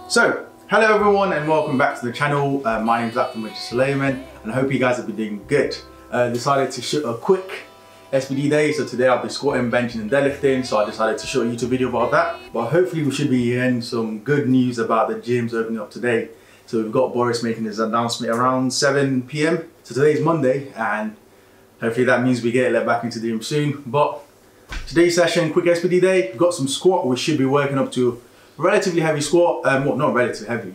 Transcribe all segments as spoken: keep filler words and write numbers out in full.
So, hello everyone and welcome back to the channel. Uh, my name is Abdul and Sulayman and I hope you guys have been doing good. Uh, decided to shoot a quick S B D day, so today I'll be squatting, benching and deadlifting, so I decided to shoot a YouTube video about that. But hopefully we should be hearing some good news about the gyms opening up today. So we've got Boris making his announcement around seven p m So today's Monday and hopefully that means we get let back into the gym soon. But today's session, quick S B D day, we've got some squat. We should be working up to a relatively heavy squat, um, well not relatively heavy.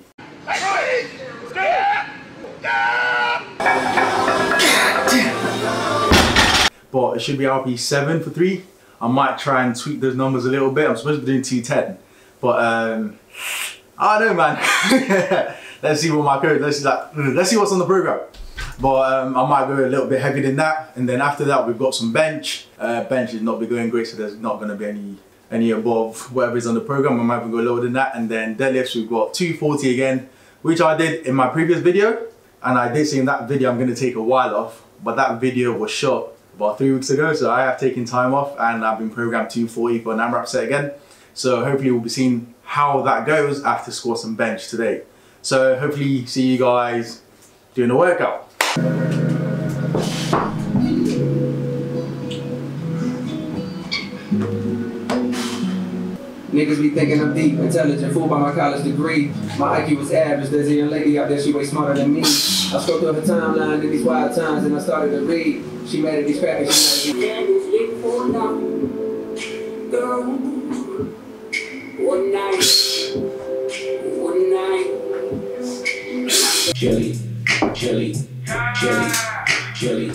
But it should be R P seven for three. I might try and tweak those numbers a little bit. I'm supposed to be doing two ten, but um, I don't know, man. Let's see what my code. Let's see that. Let's see what's on the program. But um, I might go a little bit heavier than that, and then after that we've got some bench. Uh, bench is not be going great, so there's not going to be any any above whatever is on the program. I might even go lower than that, and then deadlifts we've got two forty again, which I did in my previous video, and I did say in that video I'm going to take a while off, but that video was shot about three weeks ago, so I have taken time off and I've been programmed two forty for an AMRAP set again. So hopefully we'll be seeing how that goes after squats and bench today. So hopefully see you guys doing the workout. Niggas be thinking I'm deep, intelligent, fooled by my college degree. My I Q was average, there's a young lady out there, she way smarter than me. I scrolled through her timeline in these wild times and I started to read. She made it these crackers, she made it. Girl, one night, one night. Chili, chili, chili, chili.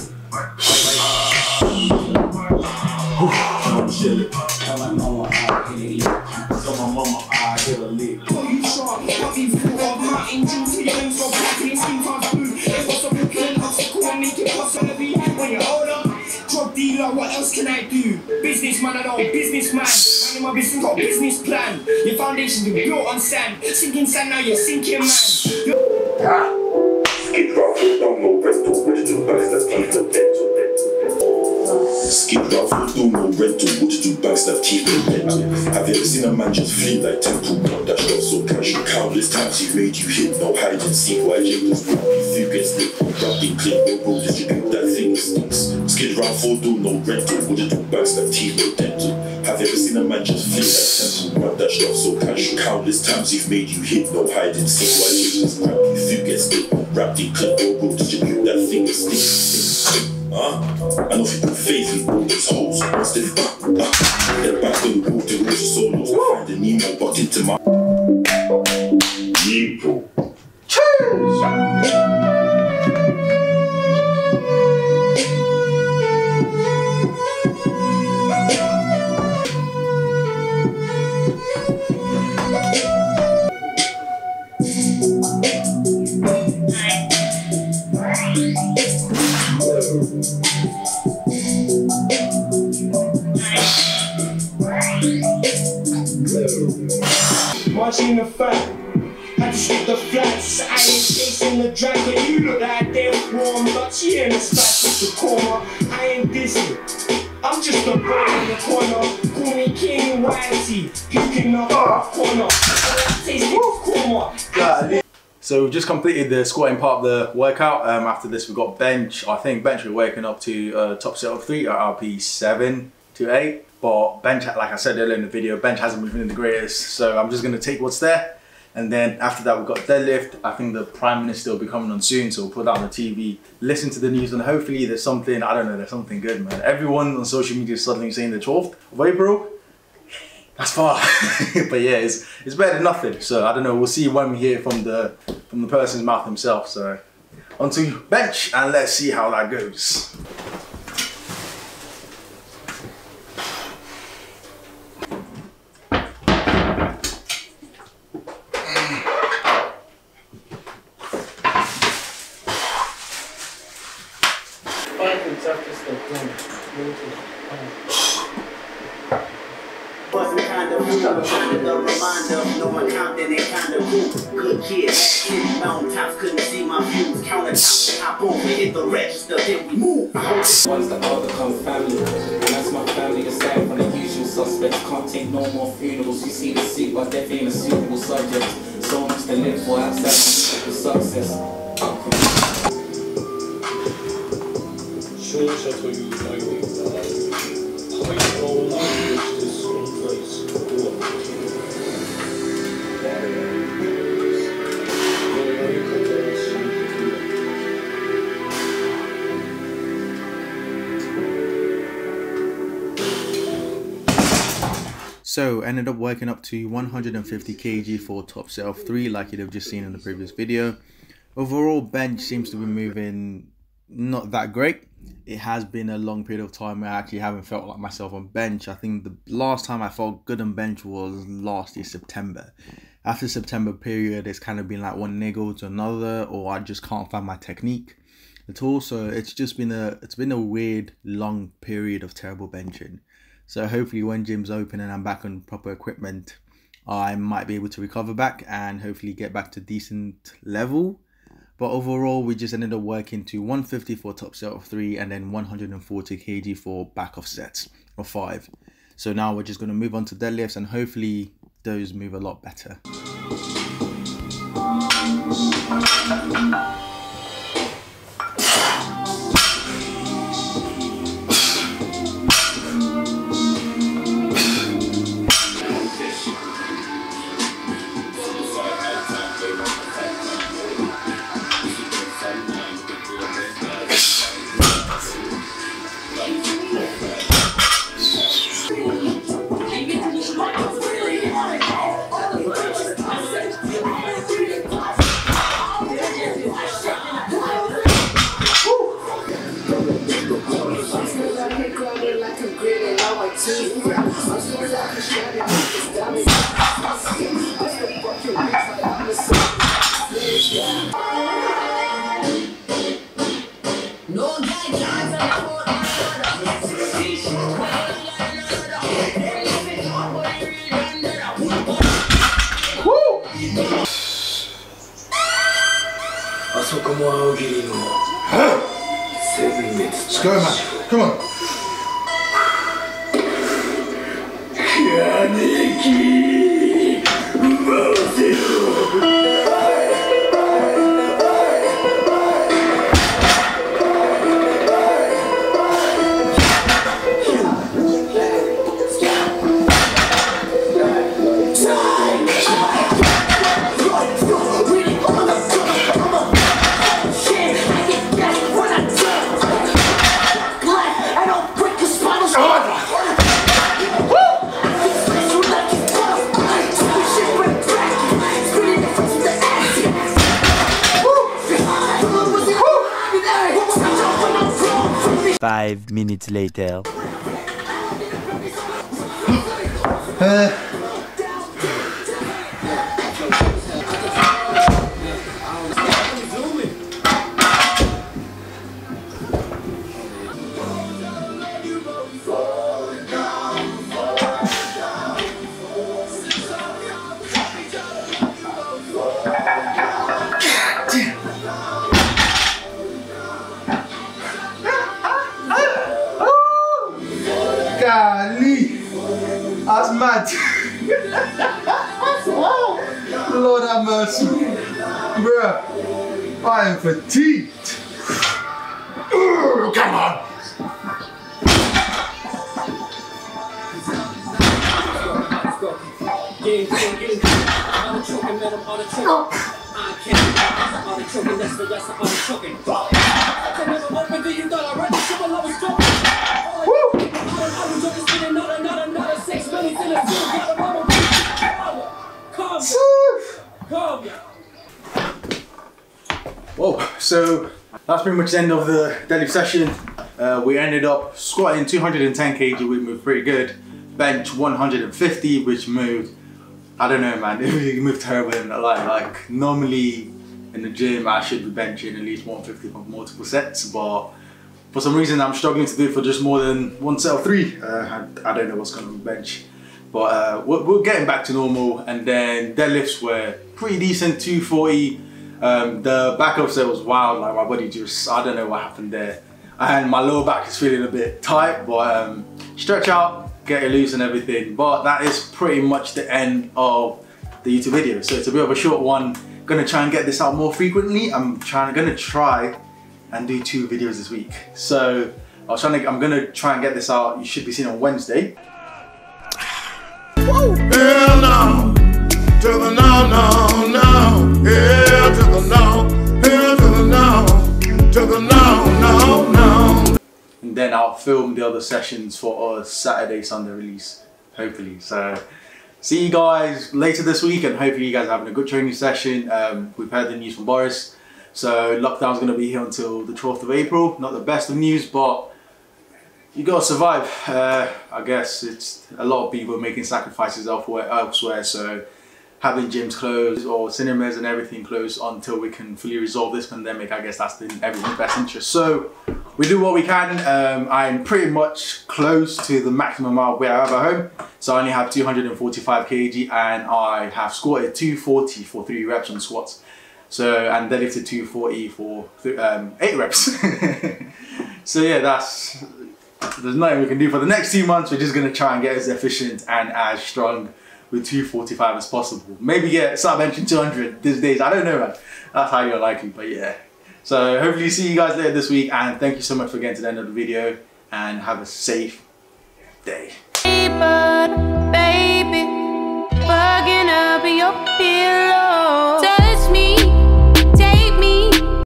I'm chilly. Tell my mama I hit it. Tell my mama I hit a lick. Oh, you sharp, what you full of my angels, your limbs so happy, skin times blue. If what's up, you can obstacle and make it possibly. When you're older, drug dealer, what else can I do? Businessman, I don't businessman. Man in my business, got a business plan. Your foundation's been built on sand. Sinking sand, now you're sinking, man. Skid rock, don't know, rest to what you do, bags, that's keep the bed to bed. Skid rock, don't know, rental, what you do, bags, that keep the bed. Have you ever seen a man just flee like temple, not that shot so casual? Countless times he made you hit, no hide and seek. Why James broke you through, get slipped, rubbing clip, no roll, distribute that thing stinks. Skid rock, don't know, rental, what you do, bags, that keep the bed. Have you ever seen a man just flee like temple, not that shot so casual? Countless times he's made you hit, no hide and seek. Why James broke you through, get slipped, wrapped in clip, no roll, distribute that thing stinks. Huh? I know if you put faith in all these hoes, once they fuck, uh, they're back when we walk the roads of solos. I find the Nemo bucked into my Nemo. Marching the front, had to skip the flats. I ain't chasing the drag, but you look like they're warm. But she in the spot with the corner. I ain't dizzy, I'm just a boy in the corner. Call me King Whitey, puking up off corner. I taste it, So we've just completed the squatting part of the workout. Um, after this we've got bench. I think bench we're waking up to uh, top set of three at R P seven to eight. But bench, like I said earlier in the video, bench hasn't been the greatest. So I'm just going to take what's there. And then after that we've got deadlift. I think the Prime Minister will be coming on soon. So we'll put that on the T V, listen to the news, and hopefully there's something, I don't know, there's something good, man. Everyone on social media is suddenly saying the twelfth of April. That's far. But yeah, it's, it's better than nothing. So I don't know, we'll see when we hear from the, from the person's mouth himself. So onto bench and let's see how that goes. Wasn't kind of cool, kind of the reminder, no account, then it kind of cool. Good kid, hit mountaintops, couldn't see my views. Countertop, hop over, hit the register, then we move. Ones that all become family, and that's my family aside from the usual suspects. Can't take no more funerals. You see the seat, but death ain't a suitable subject. So much and live for access to success. Sure, shall tell you my way. High roll life, which is on place. So ended up working up to one hundred fifty kilograms for top set of three, like you'd have just seen in the previous video. Overall bench seems to be moving not that great. It has been a long period of time where I actually haven't felt like myself on bench. I think the last time I felt good on bench was last year September. After September period, it's kind of been like one niggle to another, or I just can't find my technique at all. So it's just been a it's been a weird long period of terrible benching. So hopefully when gym's open and I'm back on proper equipment, I might be able to recover back and hopefully get back to decent level. But overall, we just ended up working to one fifty for top set of three and then one hundred forty kilograms for back of sets of five. So now we're just going to move on to deadlifts and hopefully those move a lot better. Let's go, man. Come on. Five minutes later. Uh. Golly, that's mad. Lord have mercy. Bruh, I am fatigued. Ooh, come on. Whoa, so that's pretty much the end of the deadlift session. Uh, we ended up squatting two hundred ten kilograms, which moved pretty good. Bench one hundred fifty, which moved, I don't know, man, it really moved terrible in the line. Like normally in the gym I should be benching at least one fifty for multiple sets, but for some reason I'm struggling to do it for just more than one set of three. Uh, I, I don't know what's going on with bench, but uh, we're, we're getting back to normal. And then deadlifts were pretty decent, two forty. Um, the back up set was wild, like my body just, I don't know what happened there. And my lower back is feeling a bit tight, but um, stretch out, get it loose and everything. But that is pretty much the end of the YouTube video. So it's a bit of a short one. Gonna try and get this out more frequently. I'm trying, gonna try and do two videos this week. So I was trying to, I'm gonna try and get this out. You should be seeing on Wednesday. Hell no, to the no, no, no. Hell to the no, hell to the no, to the no, no, no. And then I'll film the other sessions for a Saturday, Sunday release, hopefully. So see you guys later this week, and hopefully you guys are having a good training session. Um, we've heard the news from Boris. So lockdown's gonna be here until the twelfth of April. Not the best of news, but you gotta survive. Uh, I guess it's a lot of people making sacrifices elsewhere, so having gyms closed or cinemas and everything closed until we can fully resolve this pandemic, I guess that's in everyone's best interest. So we do what we can. Um, I'm pretty much close to the maximum amount of weight I have at home. So I only have two hundred forty-five kilograms and I have squatted two forty for three reps on squats. So, and deadlifted two forty for um, eight reps. So yeah, that's, there's nothing we can do for the next two months. We're just gonna try and get as efficient and as strong with two forty-five as possible. Maybe get start benching two hundred these days. I don't know, man. That's highly unlikely, but yeah. So hopefully see you guys later this week, and thank you so much for getting to the end of the video, and have a safe day. But baby, bugging up your